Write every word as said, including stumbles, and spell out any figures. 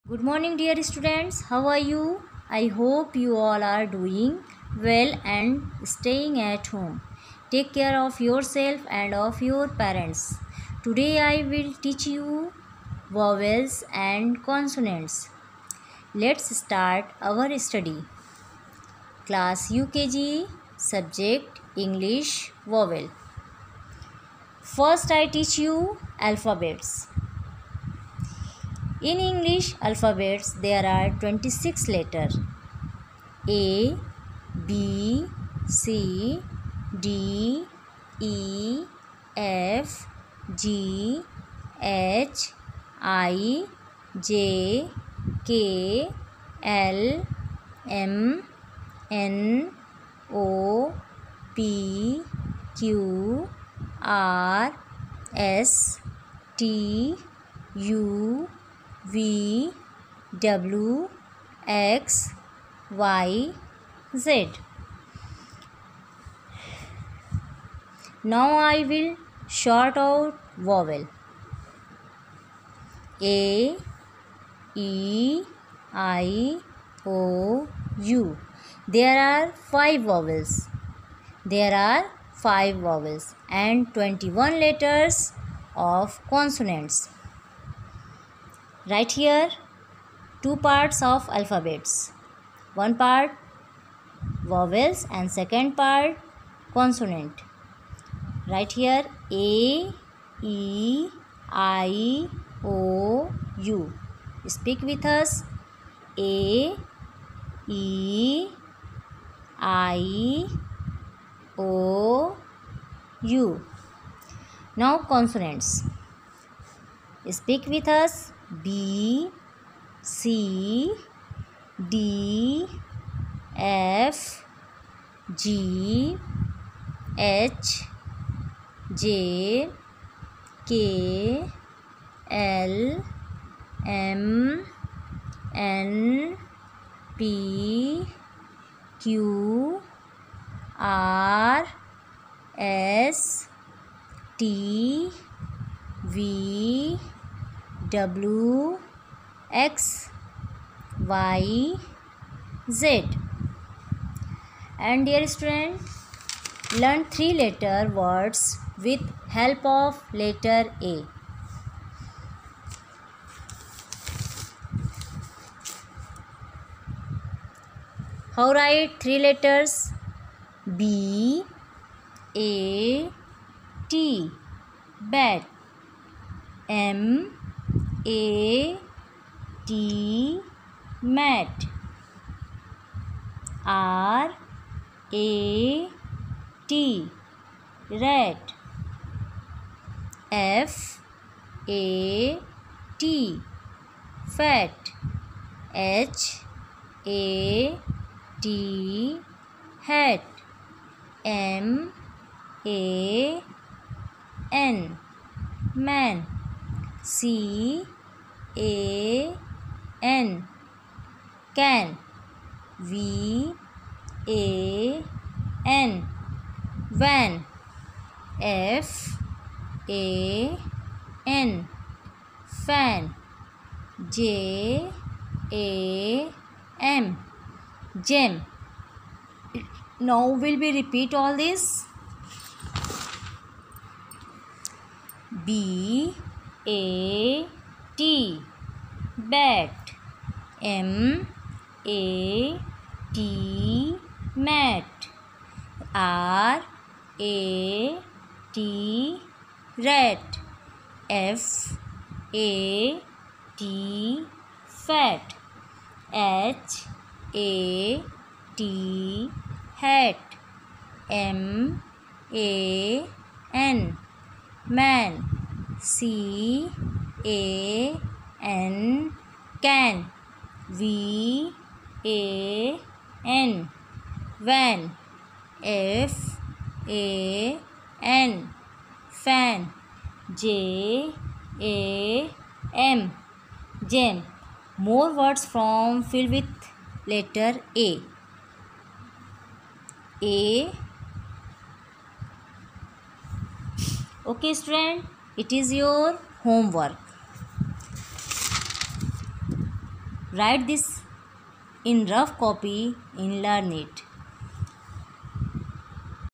Good morning, dear students. How are you? I hope you all are doing well and staying at home. Take care of yourself and of your parents. Today I will teach you vowels and consonants. Let's start our study. Class U K G, subject English vowel. First I teach you alphabets. In English alphabets, there are twenty-six letters: A, B, C, D, E, F, G, H, I, J, K, L, M, N, O, P, Q, R, S, T, U, V, W, X, Y, Z. Now I will short out vowel. A, E, I, O, U. There are five vowels. There are five vowels and twenty-one letters of consonants. Right here, two parts of alphabets. One part vowels and second part consonant. Right here, A, E, I, O, U. Speak with us. A, E, I, O, U. Now consonants. Speak with us. B, C, D, F, G, H, J, K, L, M, N, P, Q, R, S, T, V, W, X, Y, Z. And dear student, learn three letter words with help of letter A. How write three letters? B, A, T, bat. M, A, T, mat. R, A, T, rat. F, A, T, fat. H, A, T, hat. M, A, N, man. C, A, N, can. V, A, N, van. F, A, N, fan. J, A, M, gem. Now will we repeat all this? B, A, T, bat. M, A, T, mat. R, A, T, rat. F, A, T, fat. H, A, T, hat. M, A, N, man. C, A, N, can. V, A, N, van. F, A, N, fan. J, A, M, gem. More words from fill with letter A. A. Okay, student, it is your homework. Write this in rough copy in Learn It.